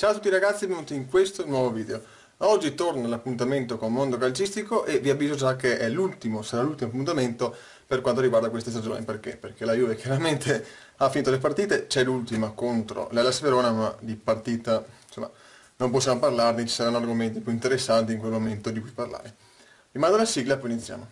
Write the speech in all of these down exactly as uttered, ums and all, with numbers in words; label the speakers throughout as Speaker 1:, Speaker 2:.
Speaker 1: Ciao a tutti ragazzi, benvenuti in questo nuovo video. Oggi torno all'appuntamento con Mondo Calcistico e vi avviso già che è l'ultimo, sarà l'ultimo appuntamento per quanto riguarda questa stagione. Perché? Perché la Juve chiaramente ha finito le partite, c'è l'ultima contro l'Hellas Verona, ma di partita insomma non possiamo parlarne, ci saranno argomenti più interessanti in quel momento di cui parlare. Vi mando la sigla e poi iniziamo.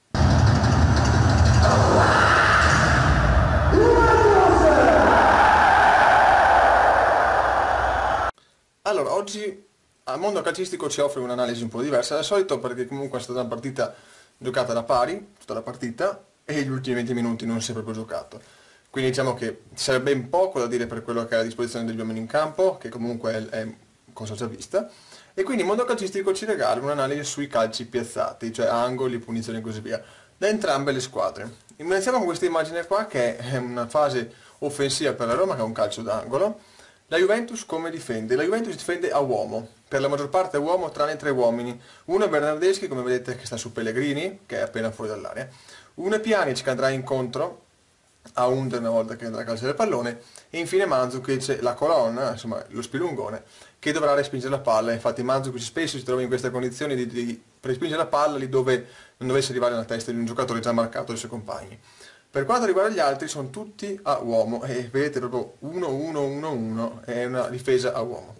Speaker 1: Allora, oggi al Mondo Calcistico ci offre un'analisi un po' diversa dal solito, perché comunque è stata una partita giocata da pari, tutta la partita, e gli ultimi venti minuti non si è proprio giocato. Quindi diciamo che sarebbe ben poco da dire per quello che è a disposizione degli uomini in campo, che comunque è, è cosa già vista, e quindi il Mondo Calcistico ci regala un'analisi sui calci piazzati, cioè angoli, punizioni e così via, da entrambe le squadre. Iniziamo con questa immagine qua, che è una fase offensiva per la Roma, che è un calcio d'angolo. La Juventus come difende? La Juventus difende a uomo, per la maggior parte a uomo tranne tre uomini. Uno è Bernardeschi, come vedete, che sta su Pellegrini, che è appena fuori dall'area. Uno è Pjanic, che andrà incontro a Under una volta che andrà a calciare il pallone. E infine Mandzukic, la colonna, insomma lo spilungone, che dovrà respingere la palla. Infatti Mandzukic spesso si trova in queste condizioni di, di respingere la palla lì dove non dovesse arrivare nella testa di un giocatore già marcato dai suoi compagni. Per quanto riguarda gli altri sono tutti a uomo e vedete proprio uno uno uno uno, è una difesa a uomo.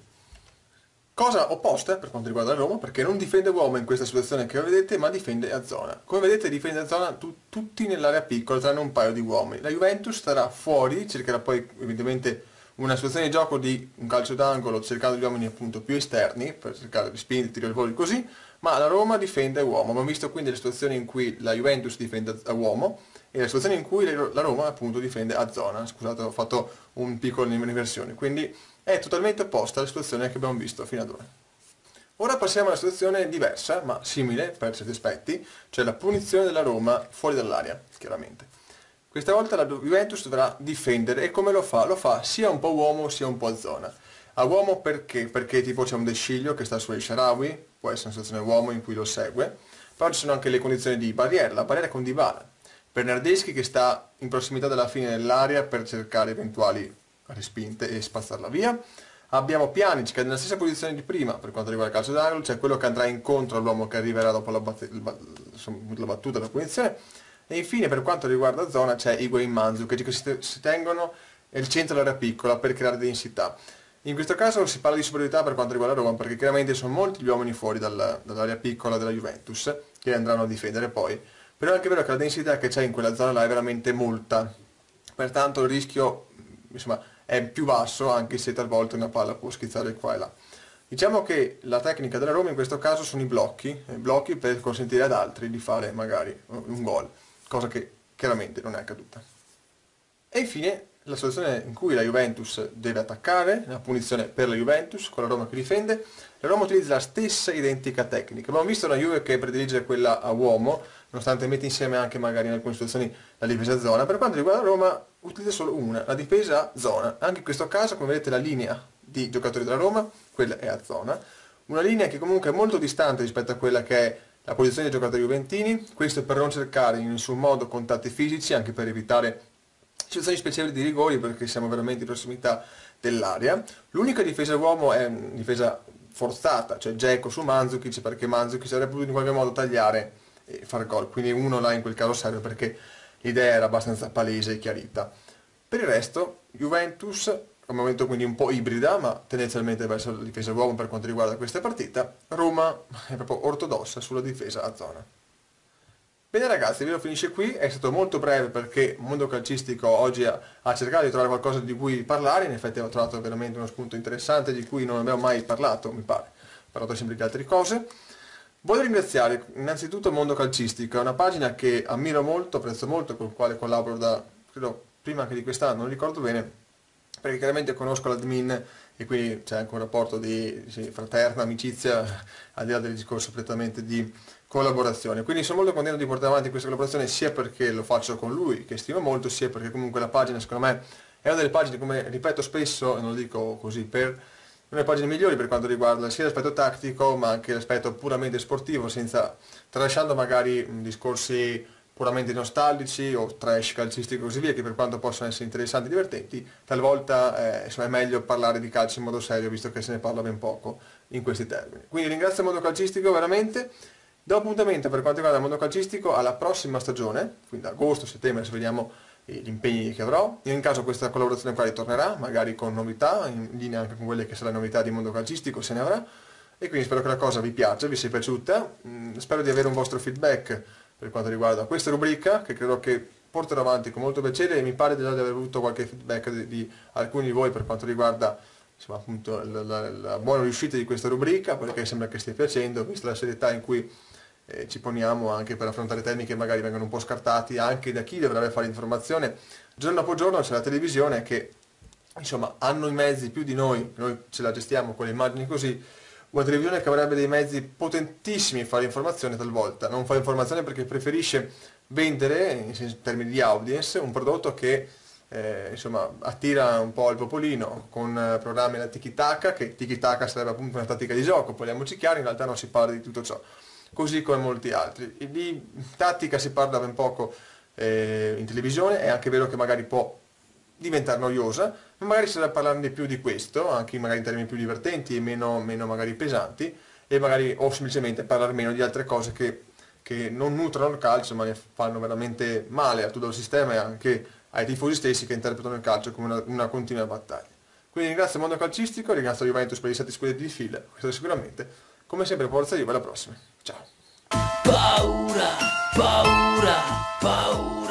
Speaker 1: Cosa opposta per quanto riguarda la Roma, perché non difende uomo in questa situazione che vedete, ma difende a zona. Come vedete difende a zona tu, tutti nell'area piccola, tranne un paio di uomini. La Juventus starà fuori, cercherà poi evidentemente una situazione di gioco di un calcio d'angolo, cercando gli uomini appunto più esterni, per cercare di spingere, tirare fuori così, ma la Roma difende a uomo. Abbiamo visto quindi le situazioni in cui la Juventus difende a uomo, e la situazione in cui la Roma appunto difende a zona. Scusate, ho fatto un piccolo inversione, quindi è totalmente opposta alla situazione che abbiamo visto fino ad ora. Ora passiamo a una situazione diversa, ma simile per certi aspetti, cioè la punizione della Roma fuori dall'area, chiaramente. Questa volta la Juventus dovrà difendere, e come lo fa? Lo fa sia un po' uomo sia un po' a zona. A uomo perché? Perché tipo c'è un De Sciglio che sta su El Shaarawy, può essere una situazione uomo in cui lo segue, però ci sono anche le condizioni di barriera, la barriera con Dybala. Bernardeschi che sta in prossimità della fine dell'area per cercare eventuali respinte e spazzarla via. Abbiamo Pjanic che è nella stessa posizione di prima per quanto riguarda il calcio d'angolo, cioè quello che andrà incontro all'uomo che arriverà dopo la, bat la battuta della punizione. E infine per quanto riguarda zona c'è Higuaín, Mandzukic che si, si tengono nel centro dell'area piccola per creare densità. In questo caso si parla di superiorità per quanto riguarda Roma, perché chiaramente sono molti gli uomini fuori dal, dall'area piccola della Juventus che andranno a difendere poi. Però è anche vero che la densità che c'è in quella zona là è veramente molta, pertanto il rischio insomma, è più basso, anche se talvolta una palla può schizzare qua e là. Diciamo che la tecnica della Roma in questo caso sono i blocchi, i blocchi per consentire ad altri di fare magari un gol, cosa che chiaramente non è accaduta. E infine la situazione in cui la Juventus deve attaccare, la punizione per la Juventus, con la Roma che difende. La Roma utilizza la stessa identica tecnica. Abbiamo visto una Juve che predilige quella a uomo, nonostante mette insieme anche magari in alcune situazioni la difesa a zona. Per quanto riguarda la Roma utilizza solo una, la difesa a zona. Anche in questo caso, come vedete, la linea di giocatori della Roma, quella è a zona. Una linea che comunque è molto distante rispetto a quella che è la posizione dei giocatori juventini. Questo per non cercare in nessun modo contatti fisici, anche per evitare situazioni speciali di rigori, perché siamo veramente in prossimità dell'area. L'unica difesa uomo è una difesa forzata, cioè Dzeko su Mandzukic, perché Mandzukic avrebbe potuto in qualche modo tagliare e fare gol, quindi uno là in quel caso serve, perché l'idea era abbastanza palese e chiarita. Per il resto Juventus è un momento quindi un po' ibrida, ma tendenzialmente verso la difesa uomo per quanto riguarda questa partita. Roma è proprio ortodossa sulla difesa a zona. Bene ragazzi, il video finisce qui, è stato molto breve perché Mondo Calcistico oggi ha, ha cercato di trovare qualcosa di cui parlare. In effetti ho trovato veramente uno spunto interessante di cui non abbiamo mai parlato, mi pare, ho parlato sempre di altre cose. Voglio ringraziare innanzitutto Mondo Calcistico, è una pagina che ammiro molto, apprezzo molto, con la quale collaboro da, credo, prima anche di quest'anno, non ricordo bene, perché chiaramente conosco l'admin e quindi c'è anche un rapporto di sì, fraterna, amicizia, al di là del discorso prettamente di collaborazione. Quindi sono molto contento di portare avanti questa collaborazione, sia perché lo faccio con lui, che stimo molto, sia perché comunque la pagina secondo me è una delle pagine, come ripeto spesso, e non lo dico così per, una delle pagine migliori per quanto riguarda sia l'aspetto tattico ma anche l'aspetto puramente sportivo, senza tralasciando magari discorsi puramente nostalgici o trash calcistici e così via, che per quanto possono essere interessanti e divertenti, talvolta eh, insomma, è meglio parlare di calcio in modo serio, visto che se ne parla ben poco in questi termini. Quindi ringrazio il mondo calcistico veramente, do appuntamento per quanto riguarda il mondo calcistico alla prossima stagione, quindi agosto, settembre, se vediamo gli impegni che avrò. In caso questa collaborazione qua ritornerà, magari con novità, in linea anche con quelle che saranno novità di mondo calcistico, se ne avrà. E quindi spero che la cosa vi piaccia, vi sia piaciuta. Mm, spero di avere un vostro feedback per quanto riguarda questa rubrica, che credo che porterò avanti con molto piacere, e mi pare già di aver avuto qualche feedback di, di alcuni di voi per quanto riguarda insomma, appunto, la, la, la buona riuscita di questa rubrica, perché sembra che stia piacendo, vista la serietà in cui eh, ci poniamo anche per affrontare temi che magari vengono un po' scartati anche da chi dovrebbe fare informazione. Giorno dopo giorno c'è la televisione che insomma hanno i mezzi più di noi, noi ce la gestiamo con le immagini così. Una televisione che avrebbe dei mezzi potentissimi a fare informazione talvolta, non fa informazione perché preferisce vendere, in termini di audience, un prodotto che eh, insomma, attira un po' il popolino con eh, programmi da tiki-taka, che tiki-taka sarebbe appunto una tattica di gioco, parliamoci chiaro, in realtà non si parla di tutto ciò, così come molti altri. E di tattica si parla ben poco eh, in televisione, è anche vero che magari può diventare noiosa, ma magari si deve parlare di più di questo, anche magari in termini più divertenti e meno, meno magari pesanti, e magari o semplicemente parlare meno di altre cose che, che non nutrono il calcio, ma ne fanno veramente male a tutto il sistema e anche ai tifosi stessi che interpretano il calcio come una, una continua battaglia. Quindi ringrazio il mondo calcistico, ringrazio Juventus per i sette scudetti di fila, questo sicuramente. Come sempre, forza Juve, alla prossima. Ciao!
Speaker 2: Paura, paura, paura.